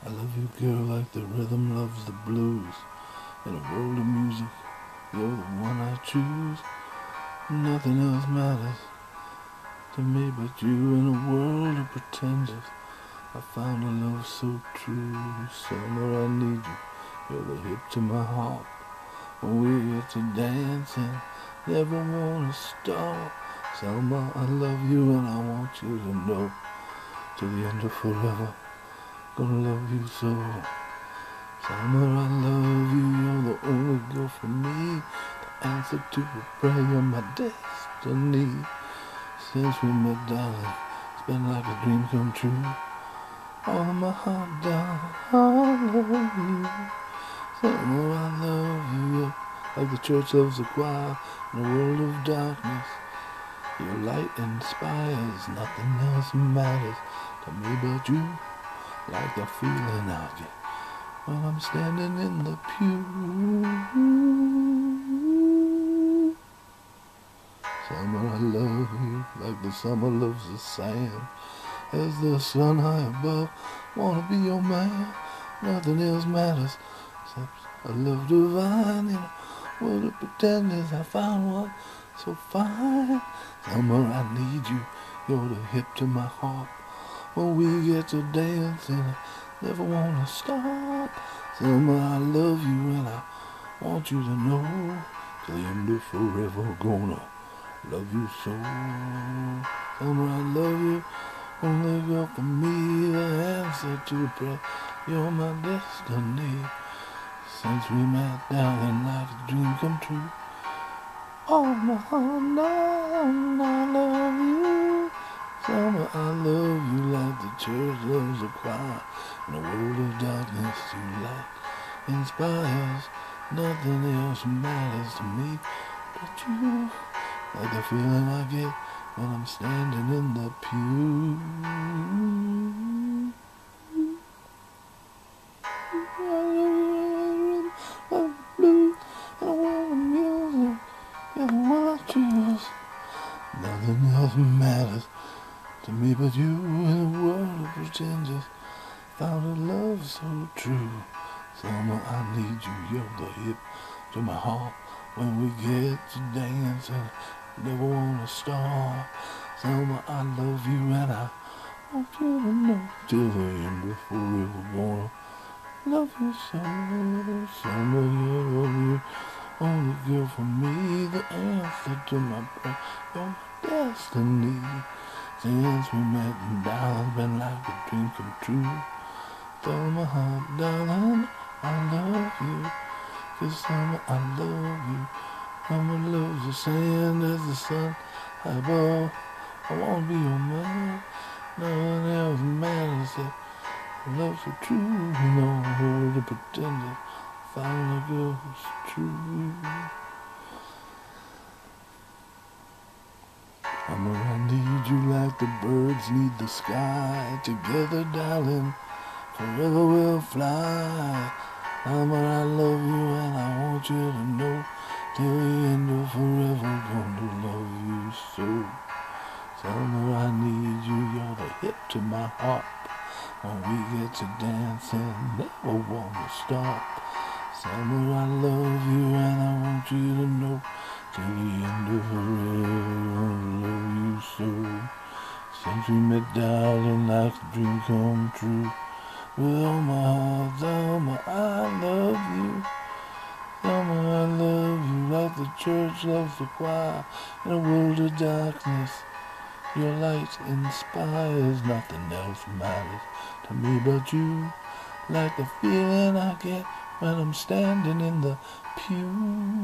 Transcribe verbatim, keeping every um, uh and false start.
I love you, girl, like the rhythm loves the blues. In a world of music, you're the one I choose. Nothing else matters to me but you. In a world of pretenders, I found a love so true. Summer, I need you. You're the hip to my heart. When we get to dancing, never wanna stop. Summer, I love you and I want you to know. To the end of forever, gonna love you so. Summer, I love you, you're the only girl for me. The answer to a prayer, you're my destiny. Since we met, darling, it's been like a dream come true. All of my heart, darling, I love you. Summer, I love you, you're like the church loves the choir. In a world of darkness, your light inspires. Nothing else matters to me but you. Like the feeling I get when I'm standing in the pew. Summer, I love you like the summer loves the sand. As the sun high above, wanna be your man. Nothing else matters except a love divine. In a world of pretenders, I found one so fine. Summer, I need you, you're the hip to my heart. When we get to dancing, I never wanna stop. Summer, I love you and I want you to know. Till the end of forever, gonna love you so. Summer, I love you, only girl for me. The answer to a prayer, you're my destiny. Since we met, darling, like a dream come true. Oh, my heart, darling, I love you. Summer, I love you like the church loves the choir. In a world of darkness, your light inspires. Nothing else matters to me but you. Like the feeling I get when I'm standing in the pew. I love the blues and a world of music. You're the one I choose. Nothing else matters to me but you. In a world of pretenders, found a love so true. Summer, I need you, you're the hip to my heart. When we get to dancing, never wanna stop. Summer, I love you and I want you to know. Till the end of forever, gonna love you so. Summer, yeah, love you, only girl for me. The answer to my prayer, you're my destiny. Since we met, and darling, been like a dream come true. Tell my heart, darling, I love you. Cause summer, I love you. Summer loves the sand as the sun high above. I wanna be your man. Nothing else matters except love so true. No hold the pretender. Found a girl who's true. Summer, I need you like the birds need the sky. Together, darling, forever we'll fly. Summer, I love you and I want you to know. Till the end of forever, gonna love you so. Summer, I need you, you're the hip to my heart. When we get to dancing, never wanna stop. Summer, I love you and I want you to know. Till the end of forever, gonna love you so. Since we met, darling, like a dream come true. With all my heart, Summer, I love you. Summer, I love you like the church loves the choir. In a world of darkness, your light inspires. Nothing else matters to me but you. Like the feeling I get when I'm standing in the pew.